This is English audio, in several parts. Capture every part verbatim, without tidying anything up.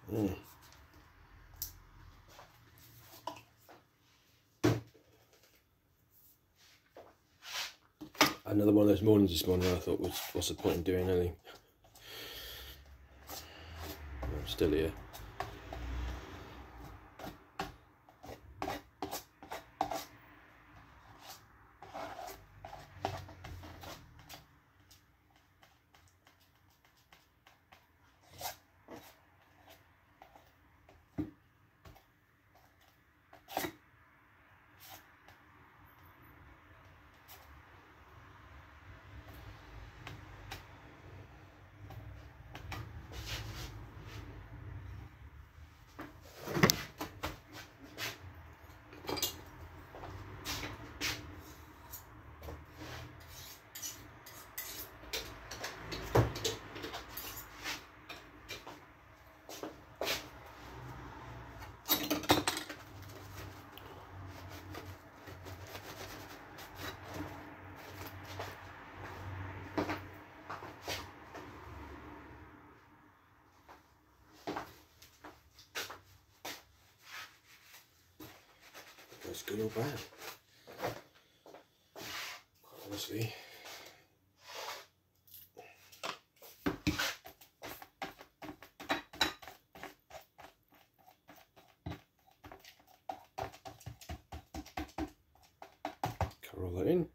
Mm. Another one of those mornings this morning I thought, was, what's the point in doing anything? I'm still here. It's good or bad, quite honestly. Cover all that in.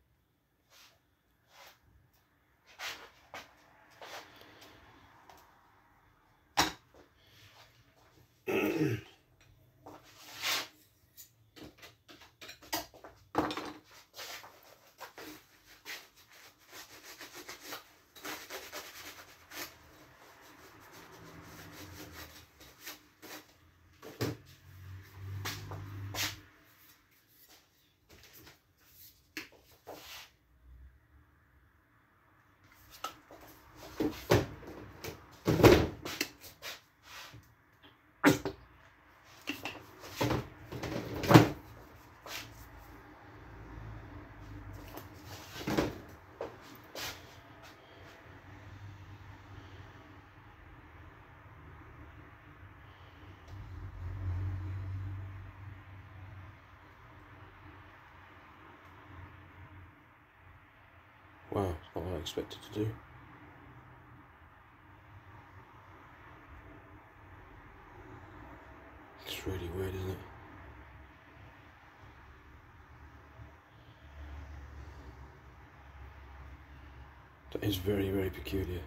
Wow, it's not what I expected to do. It's really weird, isn't it? That is very, very peculiar.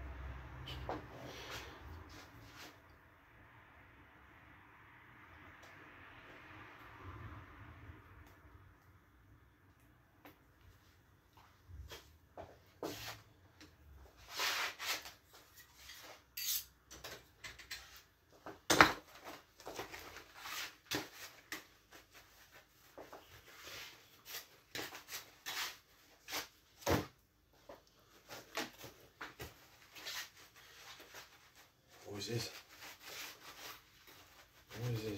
What is this? What is this?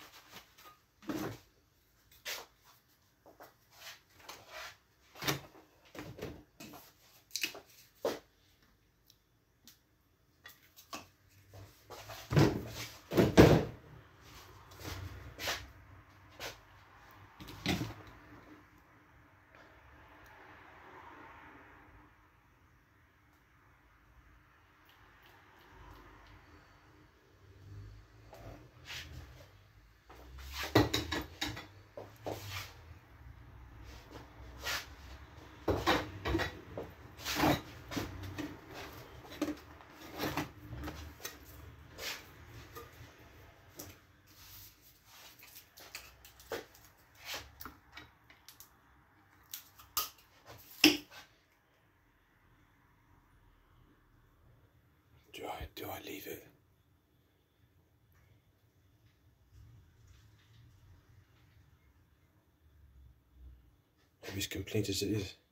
Do I, do I leave it? Maybe it's complete as it is.